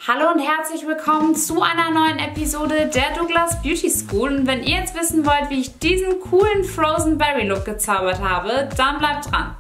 Hallo und herzlich willkommen zu einer neuen Episode der Douglas Beauty School. Und wenn ihr jetzt wissen wollt, wie ich diesen coolen Frozen Berry Look gezaubert habe, dann bleibt dran.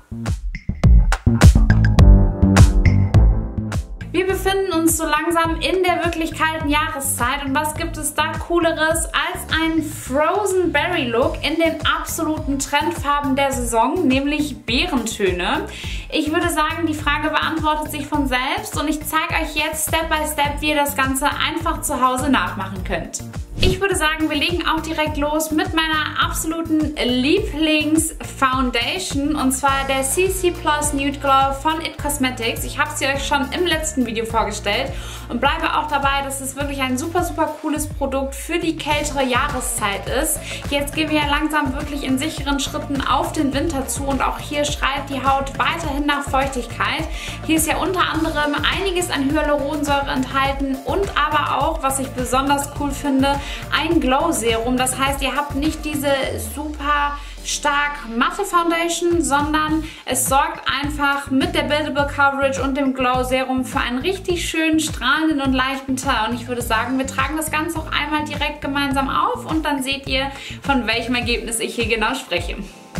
Wir befinden uns so langsam in der wirklich kalten Jahreszeit und was gibt es da Cooleres als einen Frozen Berry Look in den absoluten Trendfarben der Saison, nämlich Beerentöne. Ich würde sagen, die Frage beantwortet sich von selbst und ich zeige euch jetzt Step by Step, wie ihr das Ganze einfach zu Hause nachmachen könnt. Ich würde sagen, wir legen auch direkt los mit meiner absoluten Lieblings-Foundation und zwar der CC Plus Nude Glow von IT Cosmetics. Ich habe sie euch schon im letzten Video vorgestellt und bleibe auch dabei, dass es wirklich ein super cooles Produkt für die kältere Jahreszeit ist. Jetzt gehen wir ja langsam wirklich in sicheren Schritten auf den Winter zu und auch hier schreit die Haut weiterhin nach Feuchtigkeit. Hier ist ja unter anderem einiges an Hyaluronsäure enthalten und aber auch, was ich besonders cool finde, ein Glow Serum. Das heißt, ihr habt nicht diese super stark matte Foundation, sondern es sorgt einfach mit der Buildable Coverage und dem Glow Serum für einen richtig schönen, strahlenden und leichten Teint. Und ich würde sagen, wir tragen das Ganze auch einmal direkt gemeinsam auf und dann seht ihr, von welchem Ergebnis ich hier genau spreche.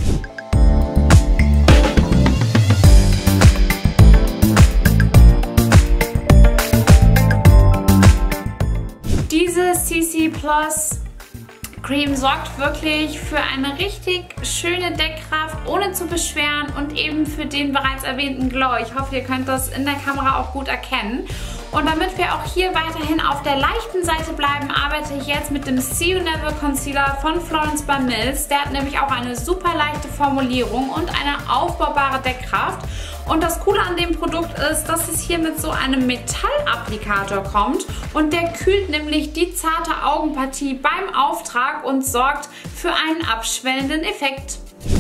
Diese CC Plus Cream sorgt wirklich für eine richtig schöne Deckkraft, ohne zu beschweren und eben für den bereits erwähnten Glow. Ich hoffe, ihr könnt das in der Kamera auch gut erkennen. Und damit wir auch hier weiterhin auf der leichten Seite bleiben, arbeite ich jetzt mit dem See You Never Concealer von Florence by Mills. Der hat nämlich auch eine super leichte Formulierung und eine aufbaubare Deckkraft. Und das Coole an dem Produkt ist, dass es hier mit so einem Metallapplikator kommt und der kühlt nämlich die zarte Augenpartie beim Auftrag und sorgt für einen abschwellenden Effekt.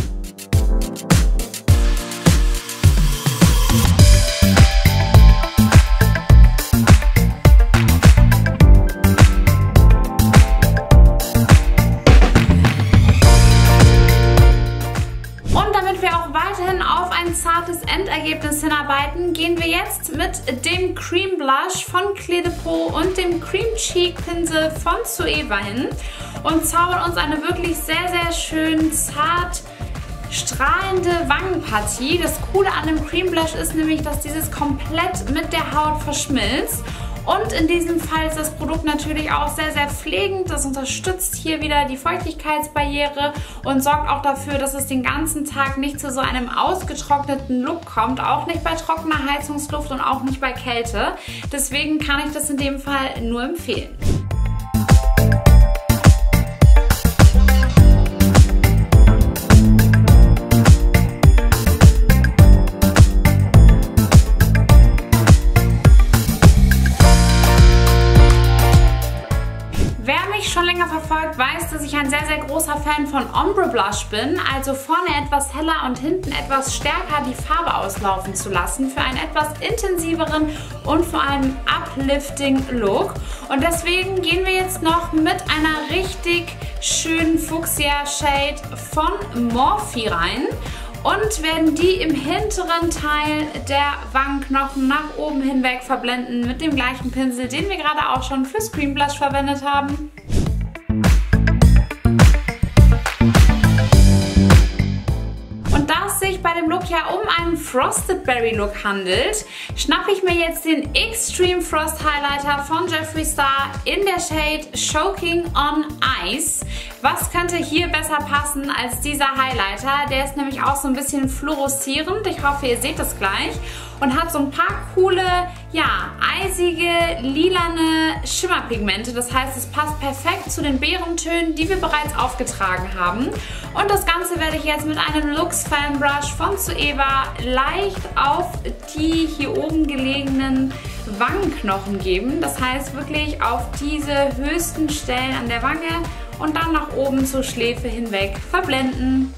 Zartes Endergebnis hinarbeiten, gehen wir jetzt mit dem Cream Blush von Clé de Peau und dem Cream Cheek Pinsel von Zoeva hin und zaubern uns eine wirklich sehr schön zart strahlende Wangenpartie. Das Coole an dem Cream Blush ist nämlich, dass dieses komplett mit der Haut verschmilzt. Und in diesem Fall ist das Produkt natürlich auch sehr pflegend. Das unterstützt hier wieder die Feuchtigkeitsbarriere und sorgt auch dafür, dass es den ganzen Tag nicht zu so einem ausgetrockneten Look kommt. Auch nicht bei trockener Heizungsluft und auch nicht bei Kälte. Deswegen kann ich das in dem Fall nur empfehlen. Schon länger verfolgt, weiß, dass ich ein sehr großer Fan von Ombre Blush bin, also vorne etwas heller und hinten etwas stärker die Farbe auslaufen zu lassen für einen etwas intensiveren und vor allem uplifting Look. Und deswegen gehen wir jetzt noch mit einer richtig schönen Fuchsia Shade von Morphe rein und werden die im hinteren Teil der Wangenknochen nach oben hinweg verblenden mit dem gleichen Pinsel, den wir gerade auch schon fürs Cream Blush verwendet haben. Und da es sich bei dem Look ja um einen Frosted Berry Look handelt, schnappe ich mir jetzt den Extreme Frost Highlighter von Jeffree Star in der Shade Choking on Ice. Was könnte hier besser passen als dieser Highlighter? Der ist nämlich auch so ein bisschen fluoreszierend. Ich hoffe, ihr seht das gleich. Und hat so ein paar coole, eisige, lilane Schimmerpigmente. Das heißt, es passt perfekt zu den Beerentönen, die wir bereits aufgetragen haben. Und das Ganze werde ich jetzt mit einem Lux Fan Brush von Zoeva leicht auf die hier oben gelegenen Wangenknochen geben. Das heißt wirklich auf diese höchsten Stellen an der Wange und dann nach oben zur Schläfe hinweg verblenden.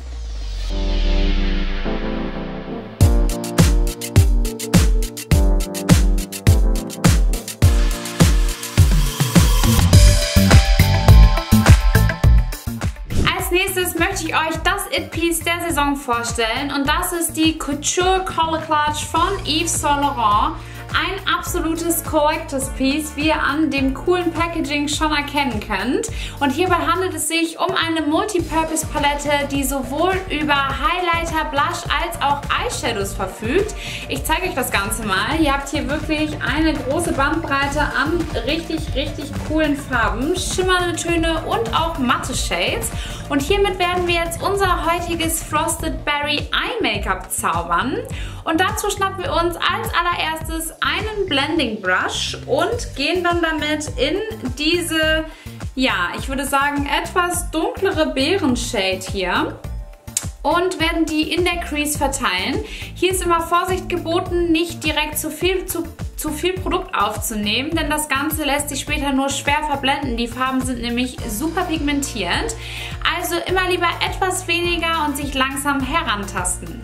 möchte ich euch das It-Piece der Saison vorstellen und das ist die Couture Color Clutch von Yves Saint Laurent. ein absolutes Collectors Piece, wie ihr an dem coolen Packaging schon erkennen könnt. Und hierbei handelt es sich um eine Multipurpose Palette, die sowohl über Highlighter, Blush als auch Eyeshadows verfügt. Ich zeige euch das Ganze mal. Ihr habt hier wirklich eine große Bandbreite an richtig coolen Farben, schimmernde Töne und auch matte Shades. Und hiermit werden wir jetzt unser heutiges Frosted Berry Eye Make-up zaubern. Und dazu schnappen wir uns als allererstes einen Blending Brush und gehen dann damit in diese, ja, ich würde sagen, etwas dunklere Beerenshade hier. Und werden die in der Crease verteilen. Hier ist immer Vorsicht geboten, nicht direkt zu viel Produkt aufzunehmen, denn das Ganze lässt sich später nur schwer verblenden. Die Farben sind nämlich super pigmentiert. Also immer lieber etwas weniger und sich langsam herantasten.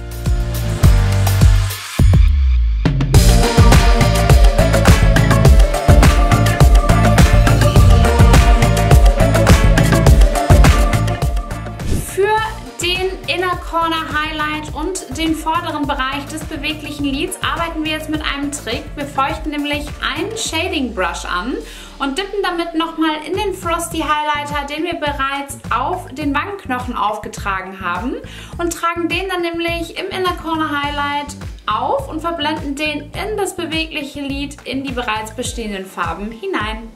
Corner Highlight und den vorderen Bereich des beweglichen Lids arbeiten wir jetzt mit einem Trick. Wir feuchten nämlich einen Shading Brush an und dippen damit nochmal in den Frosty Highlighter, den wir bereits auf den Wangenknochen aufgetragen haben, und tragen den dann nämlich im Inner Corner Highlight auf und verblenden den in das bewegliche Lid in die bereits bestehenden Farben hinein.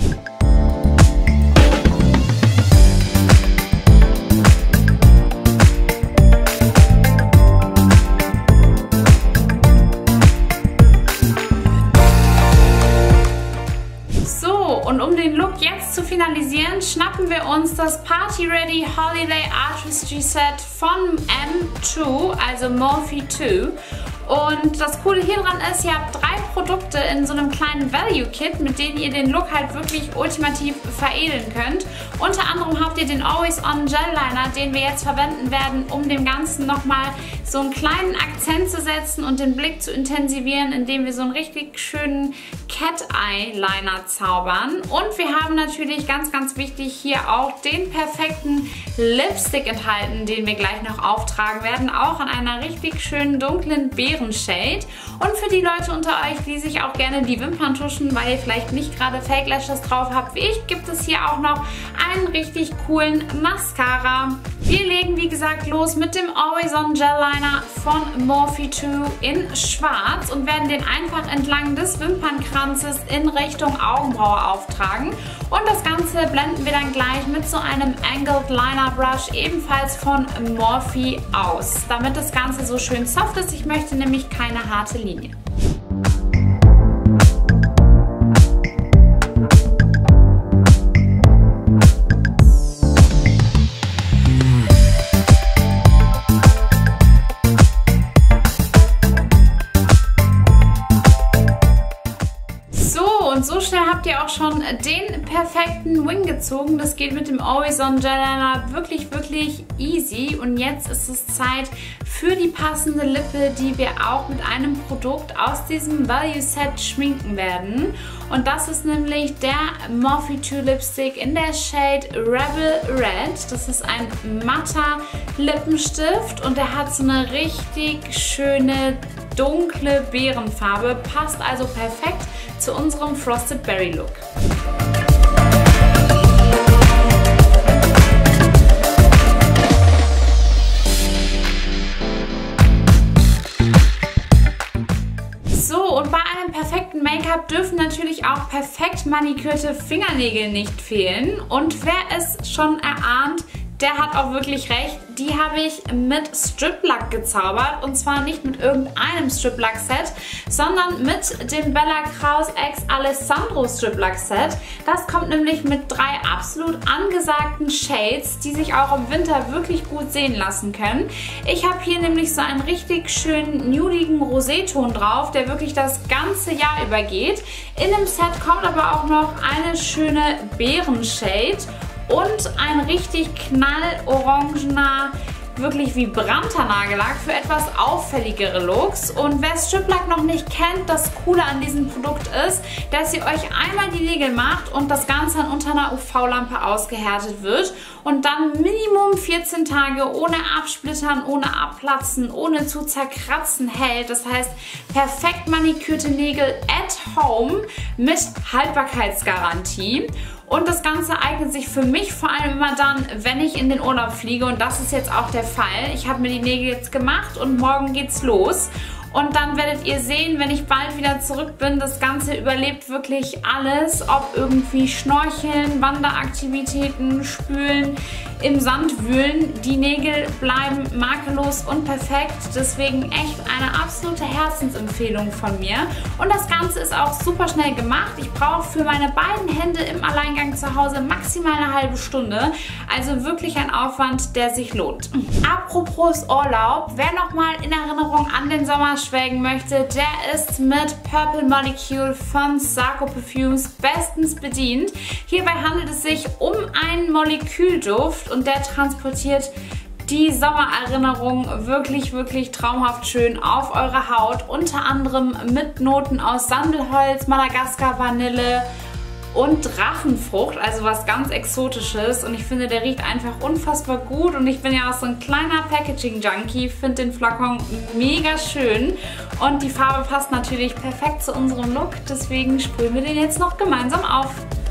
Und um den Look jetzt zu finalisieren, schnappen wir uns das Party Ready Holiday Artistry Set von M2, also Morphe 2. Und das Coole hier dran ist, ihr habt 3 Produkte in so einem kleinen Value Kit, mit denen ihr den Look halt wirklich ultimativ veredeln könnt. Unter anderem habt ihr den Always On Gel Liner, den wir jetzt verwenden werden, um dem Ganzen nochmal so einen kleinen Akzent zu setzen und den Blick zu intensivieren, indem wir so einen richtig schönen Cat Eye Liner zaubern. Und wir haben natürlich ganz wichtig hier auch den perfekten Lipstick enthalten, den wir gleich noch auftragen werden, auch in einer richtig schönen dunklen Beerenshade. Und für die Leute unter euch, die sich auch gerne die Wimpern tuschen, weil ihr vielleicht nicht gerade Fake Lashes drauf habt wie ich, gibt es hier auch noch einen richtig coolen Mascara. Wir legen wie gesagt los mit dem Always On Gel Liner von Morphe 2 in schwarz und werden den einfach entlang des Wimpernkranzes in Richtung Augenbraue auftragen. Und das Ganze blenden wir dann gleich mit so einem Angled Liner Brush, ebenfalls von Morphe, aus, damit das Ganze so schön soft ist. Ich möchte nämlich keine harte Linie. Und so schnell habt ihr auch schon den perfekten Wing gezogen. Das geht mit dem Always On Gel Liner wirklich easy. Und jetzt ist es Zeit für die passende Lippe, die wir auch mit einem Produkt aus diesem Value Set schminken werden. Und das ist nämlich der Morphe 2 Lipstick in der Shade Rebel Red. Das ist ein matter Lippenstift und der hat so eine richtig schöne dunkle Beerenfarbe. Passt also perfekt zu unserem Frosted Berry Look. So, und bei einem perfekten Make-up dürfen natürlich auch perfekt manikürte Fingernägel nicht fehlen. Und wer es schon erahnt, der hat auch wirklich recht. Die habe ich mit Strip Luck gezaubert. Und zwar nicht mit irgendeinem Strip Luck Set, sondern mit dem Bella Kraus X Alessandro Strip Luck Set. Das kommt nämlich mit 3 absolut angesagten Shades, die sich auch im Winter wirklich gut sehen lassen können. Ich habe hier nämlich so einen richtig schönen nudigen Roséton drauf, der wirklich das ganze Jahr über geht. In dem Set kommt aber auch noch eine schöne Beerenshade und ein richtig knallorangener wirklich vibranter Nagellack für etwas auffälligere Looks. Und wer Strip-Lack noch nicht kennt, das Coole an diesem Produkt ist, dass ihr euch einmal die Nägel macht und das Ganze dann unter einer UV-Lampe ausgehärtet wird und dann Minimum 14 Tage ohne Absplittern, ohne Abplatzen, ohne zu zerkratzen hält. Das heißt, perfekt manikürte Nägel at home mit Haltbarkeitsgarantie. Und das Ganze eignet sich für mich vor allem immer dann, wenn ich in den Urlaub fliege. Und das ist jetzt auch der Fall. Ich habe mir die Nägel jetzt gemacht und morgen geht's los. Und dann werdet ihr sehen, wenn ich bald wieder zurück bin, das Ganze überlebt wirklich alles. Ob irgendwie Schnorcheln, Wanderaktivitäten, Spülen, im Sand wühlen. Die Nägel bleiben makellos und perfekt. Deswegen echt eine absolute Herzensempfehlung von mir. Und das Ganze ist auch super schnell gemacht. Ich brauche für meine beiden Hände im Alleingang zu Hause maximal eine halbe Stunde. Also wirklich ein Aufwand, der sich lohnt. Apropos Urlaub, wer nochmal in Erinnerung an den Sommer schwelgen möchte, der ist mit Purple Molecule von Sarko Perfumes bestens bedient. Hierbei handelt es sich um einen Molekülduft und der transportiert die Sommererinnerung wirklich, wirklich traumhaft schön auf eure Haut. Unter anderem mit Noten aus Sandelholz, Madagaskar, Vanille und Drachenfrucht, also was ganz Exotisches. Und ich finde, der riecht einfach unfassbar gut. Und ich bin ja auch so ein kleiner Packaging-Junkie, finde den Flakon mega schön. Und die Farbe passt natürlich perfekt zu unserem Look. Deswegen sprühen wir den jetzt noch gemeinsam auf.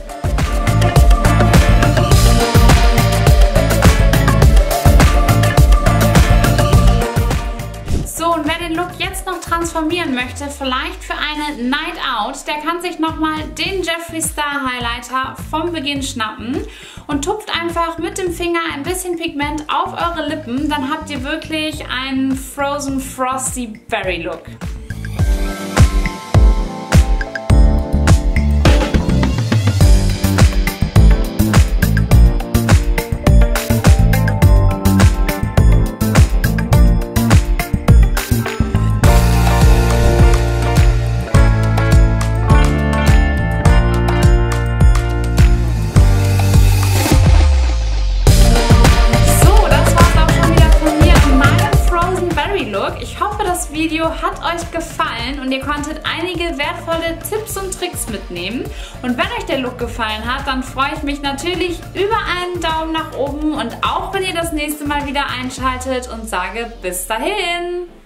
So, und wer den Look jetzt noch transformieren möchte, vielleicht für eine Night Out, der kann sich nochmal den Jeffree Star Highlighter vom Beginn schnappen und tupft einfach mit dem Finger ein bisschen Pigment auf eure Lippen. Dann habt ihr wirklich einen Frozen Frosty Berry Look. Ich hoffe, das Video hat euch gefallen und ihr konntet einige wertvolle Tipps und Tricks mitnehmen. Und wenn euch der Look gefallen hat, dann freue ich mich natürlich über einen Daumen nach oben und auch wenn ihr das nächste Mal wieder einschaltet und sage bis dahin!